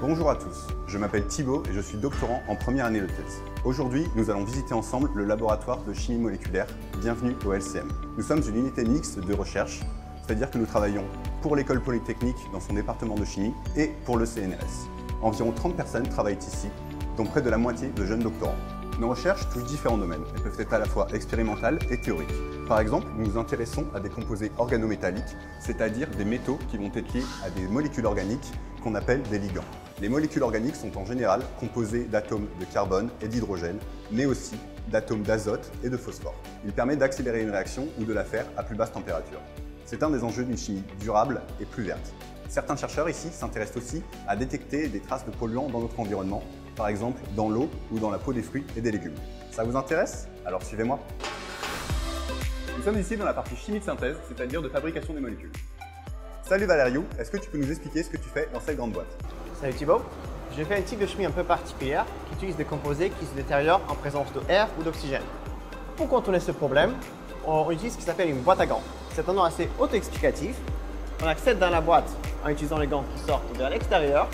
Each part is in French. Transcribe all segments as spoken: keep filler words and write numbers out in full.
Bonjour à tous, je m'appelle Thibaut et je suis doctorant en première année de thèse. Aujourd'hui, nous allons visiter ensemble le laboratoire de chimie moléculaire. Bienvenue au L C M. Nous sommes une unité mixte de recherche, c'est-à-dire que nous travaillons pour l'école polytechnique dans son département de chimie et pour le C N R S. Environ trente personnes travaillent ici, dont près de la moitié de jeunes doctorants. Nos recherches touchent différents domaines. Elles peuvent être à la fois expérimentales et théoriques. Par exemple, nous nous intéressons à des composés organométalliques, c'est-à-dire des métaux qui vont être liés à des molécules organiques qu'on appelle des ligands. Les molécules organiques sont en général composées d'atomes de carbone et d'hydrogène, mais aussi d'atomes d'azote et de phosphore. Il permet d'accélérer une réaction ou de la faire à plus basse température. C'est un des enjeux d'une chimie durable et plus verte. Certains chercheurs ici s'intéressent aussi à détecter des traces de polluants dans notre environnement, par exemple dans l'eau ou dans la peau des fruits et des légumes. Ça vous intéresse? Alors suivez-moi. Nous sommes ici dans la partie chimie de synthèse, c'est-à-dire de fabrication des molécules. Salut Valerio, est-ce que tu peux nous expliquer ce que tu fais dans cette grande boîte? Salut Thibaut, je fais un type de chimie un peu particulière qui utilise des composés qui se détériorent en présence d'air ou d'oxygène. Pour contourner ce problème, on utilise ce qui s'appelle une boîte à gants. C'est un nom assez auto-explicatif. On accède dans la boîte en utilisant les gants qui sortent vers l'extérieur.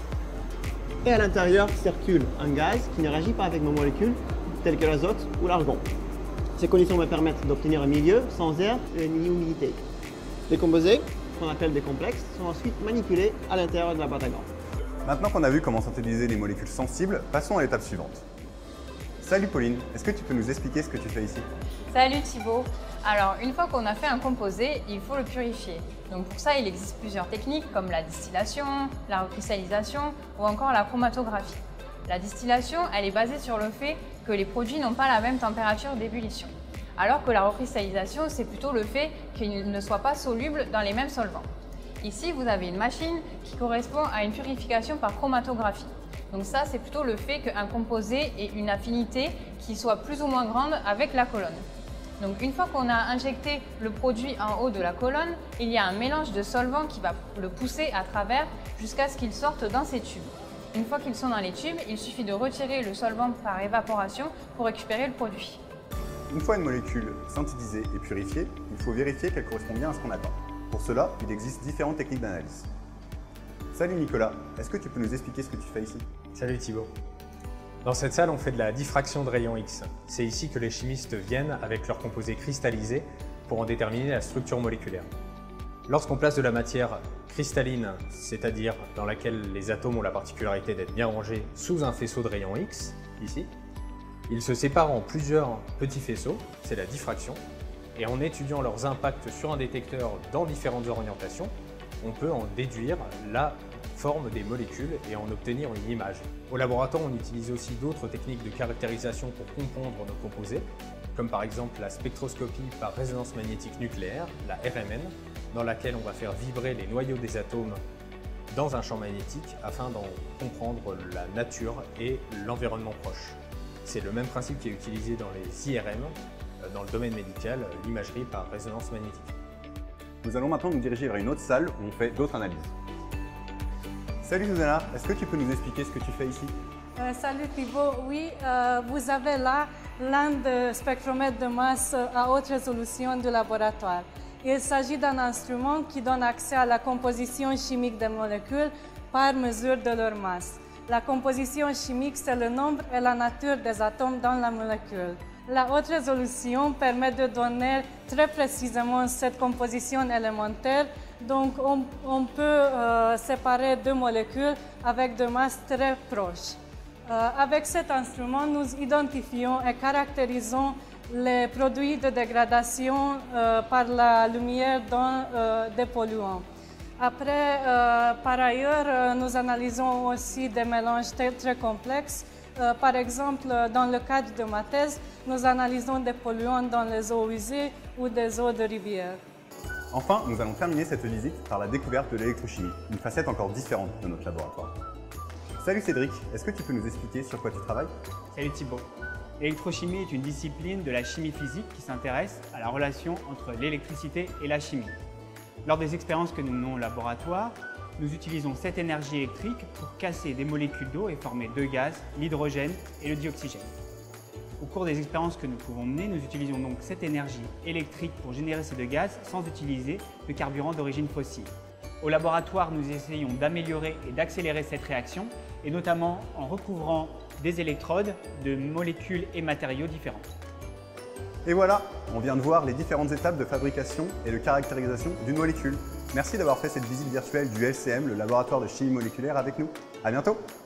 Et à l'intérieur circule un gaz qui ne réagit pas avec nos molécules, telles que l'azote ou l'argon. Ces conditions me permettent d'obtenir un milieu sans air et ni humidité. Les composés, qu'on appelle des complexes, sont ensuite manipulés à l'intérieur de la boîte à gants. Maintenant qu'on a vu comment synthétiser les molécules sensibles, passons à l'étape suivante. Salut Pauline, est-ce que tu peux nous expliquer ce que tu fais ici? Salut Thibaut. Alors, une fois qu'on a fait un composé, il faut le purifier. Donc pour ça, il existe plusieurs techniques comme la distillation, la recristallisation ou encore la chromatographie. La distillation, elle est basée sur le fait que les produits n'ont pas la même température d'ébullition. Alors que la recristallisation, c'est plutôt le fait qu'ils ne soient pas solubles dans les mêmes solvants. Ici, vous avez une machine qui correspond à une purification par chromatographie. Donc ça, c'est plutôt le fait qu'un composé ait une affinité qui soit plus ou moins grande avec la colonne. Donc une fois qu'on a injecté le produit en haut de la colonne, il y a un mélange de solvants qui va le pousser à travers jusqu'à ce qu'il sorte dans ces tubes. Une fois qu'ils sont dans les tubes, il suffit de retirer le solvant par évaporation pour récupérer le produit. Une fois une molécule synthétisée et purifiée, il faut vérifier qu'elle correspond bien à ce qu'on attend. Pour cela, il existe différentes techniques d'analyse. Salut Nicolas, est-ce que tu peux nous expliquer ce que tu fais ici? Salut Thibaut. Dans cette salle, on fait de la diffraction de rayons X. C'est ici que les chimistes viennent avec leurs composés cristallisés pour en déterminer la structure moléculaire. Lorsqu'on place de la matière cristalline, c'est-à-dire dans laquelle les atomes ont la particularité d'être bien rangés sous un faisceau de rayons X, ici, ils se séparent en plusieurs petits faisceaux, c'est la diffraction, et en étudiant leurs impacts sur un détecteur dans différentes orientations, on peut en déduire la forme des molécules et en obtenir une image. Au laboratoire, on utilise aussi d'autres techniques de caractérisation pour comprendre nos composés, comme par exemple la spectroscopie par résonance magnétique nucléaire, la R M N, dans laquelle on va faire vibrer les noyaux des atomes dans un champ magnétique afin d'en comprendre la nature et l'environnement proche. C'est le même principe qui est utilisé dans les I R M, dans le domaine médical, l'imagerie par résonance magnétique. Nous allons maintenant nous diriger vers une autre salle où on fait d'autres analyses. Salut Susanna, est-ce que tu peux nous expliquer ce que tu fais ici? Euh, salut Thibaut, oui, euh, vous avez là l'un des spectromètres de masse à haute résolution du laboratoire. Il s'agit d'un instrument qui donne accès à la composition chimique des molécules par mesure de leur masse. La composition chimique, c'est le nombre et la nature des atomes dans la molécule. La haute résolution permet de donner très précisément cette composition élémentaire, donc on, on peut euh, séparer deux molécules avec des masses très proches. Euh, avec cet instrument, nous identifions et caractérisons les produits de dégradation euh, par la lumière dans euh, des polluants. Après, euh, par ailleurs, euh, nous analysons aussi des mélanges très, très complexes. Euh, par exemple, dans le cadre de ma thèse, nous analysons des polluants dans les eaux usées ou des eaux de rivière. Enfin, nous allons terminer cette visite par la découverte de l'électrochimie, une facette encore différente de notre laboratoire. Salut Cédric, est-ce que tu peux nous expliquer sur quoi tu travailles? Salut Thibaut. L'électrochimie est une discipline de la chimie physique qui s'intéresse à la relation entre l'électricité et la chimie. Lors des expériences que nous menons au laboratoire, nous utilisons cette énergie électrique pour casser des molécules d'eau et former deux gaz, l'hydrogène et le dioxygène. Au cours des expériences que nous pouvons mener, nous utilisons donc cette énergie électrique pour générer ces deux gaz sans utiliser de carburant d'origine fossile. Au laboratoire, nous essayons d'améliorer et d'accélérer cette réaction, et notamment en recouvrant des électrodes de molécules et matériaux différents. Et voilà, on vient de voir les différentes étapes de fabrication et de caractérisation d'une molécule. Merci d'avoir fait cette visite virtuelle du L C M, le laboratoire de chimie moléculaire, avec nous. À bientôt!